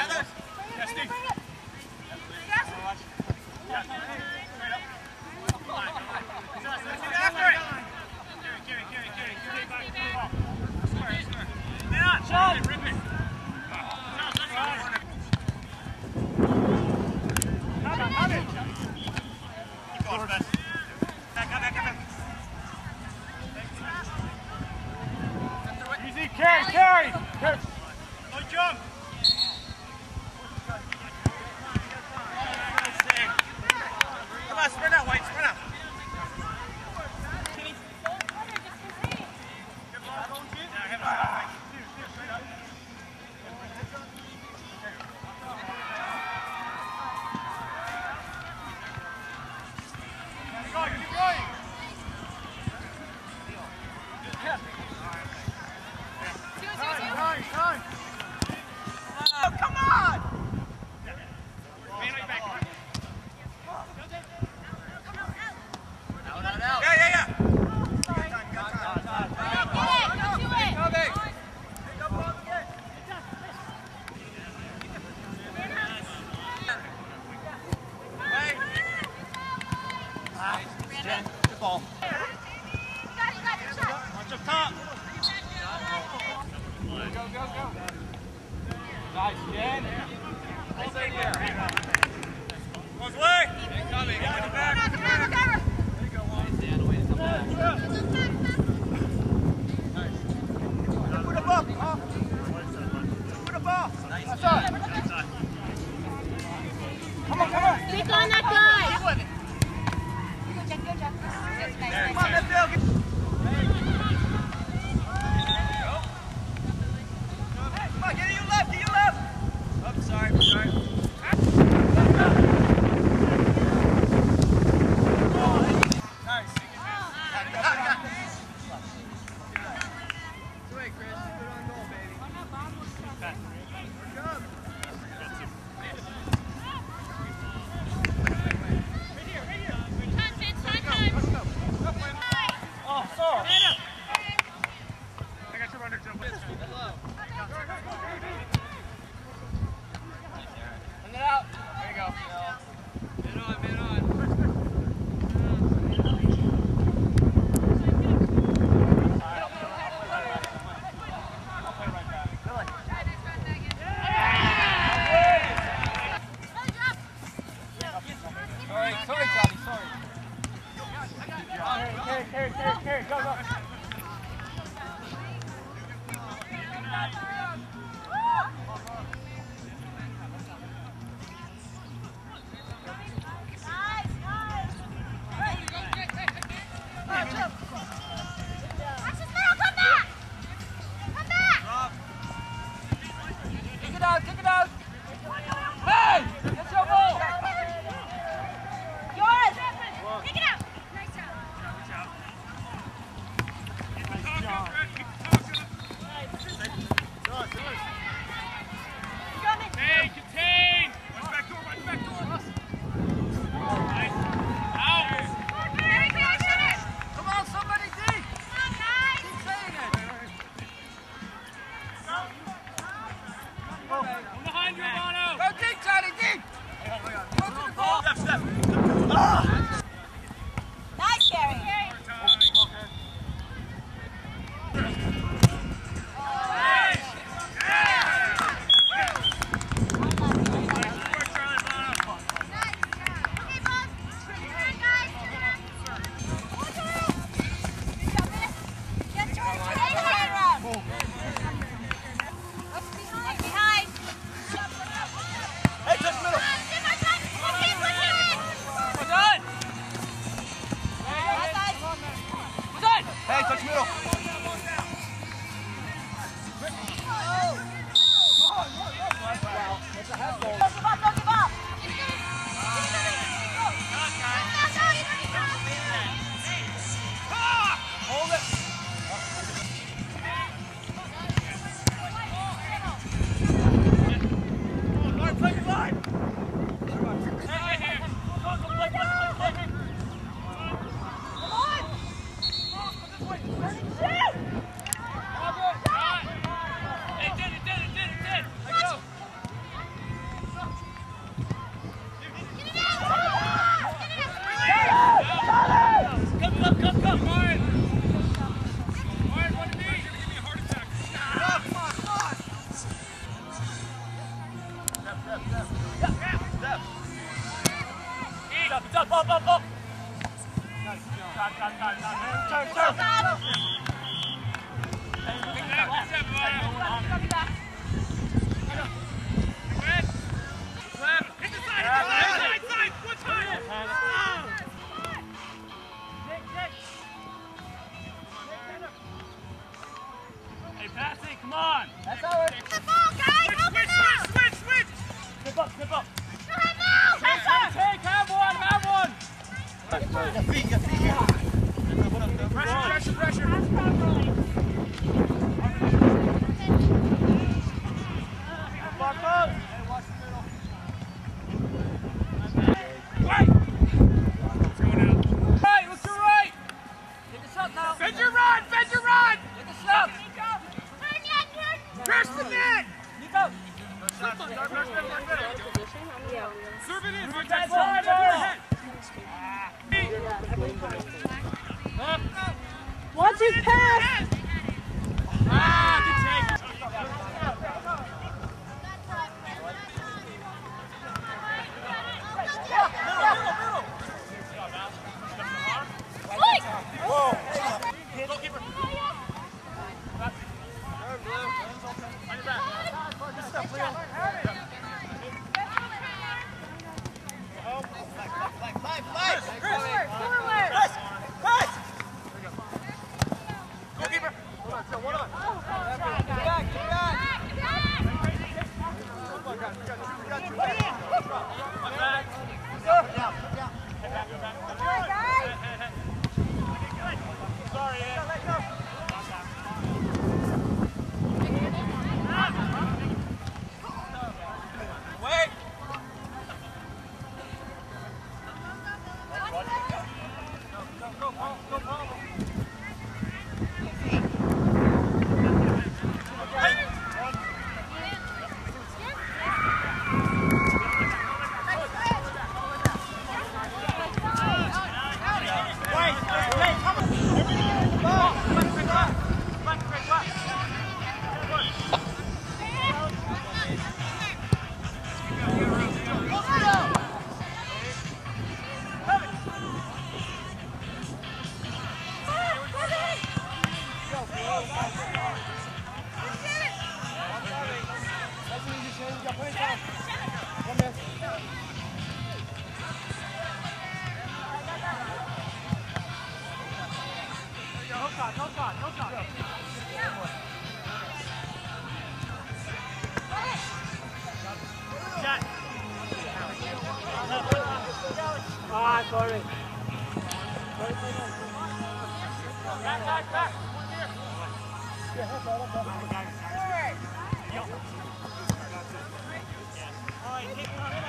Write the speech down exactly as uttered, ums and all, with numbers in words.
Carry, carry! Carry! No jump! Come on, spread out, White, spread out. Keep going, keep going! Time, time. Oh, come on! Out, out, out. Yeah, yeah, yeah. Got time, got time. Time, time. Get it, go to it. Coming. Pick up ball again. Hey. Jen, good ball. You got it, you got it, shot. Watch up top. Go, go, go. Nice, Jen. I'll stay here. Goes away. Incoming. Get it back. Come on, come on, There you go, Juan. Nice. Put a ball. Put a ball. Nice. That's all. Come on, come on. Stick on that guy. Keep with it. Good job, good job. That's nice, Come nice. on, midfield. Get to your left, get your left! Oh, sorry, sorry. Nice. Got it, got it, got it. It's away, Chris. Put it on goal, baby. Good job. Right here, right here. Time, Vince, time, time. Oh, sorry. I got your runner jump. Hello. Send it out. There you go. Man on, man on. Sorry, sorry, Johnny, sorry. Carry, carry, carry, carry, go, go. Hey, contain! Watch back door, watch back door! Nice. Out! Come on, somebody deep! Keep saying it! From behind you, Bono! Go deep, Johnny, deep! Go to the ball! Step, step! Ah! Nice, Gary. Hey, touch middle. That's a half goal. Don't give up, don't give up. Hold it. Play your line. Come on. up, it's up, up, up, up. Nice. Got, got, got, got. Turn, turn. Hey, look at that. Left. Hey, back. Hit the side, hit the side, side, one time! Oh. Nick, Nick. Hey, pass it, come on! That's ours! The ball, guys! Switch, switch, switch, switch, switch! Snip up, snip up! Go ahead now! Take, take, take! Have one, have one! Your feet, your feet here. Pressure, pressure, pressure! Back up! Hey, watch the middle. Right! It's going out. Right, look to your right! Get the shot now! Bend your run, bend your run! Get the shot! Turn yet, turn! Press the net! Nico! Serve it in, Move right that side, side, up. Watch his pass! Ah, good take. Goalkeeper! Ah, sorry. Back, back, back. All right,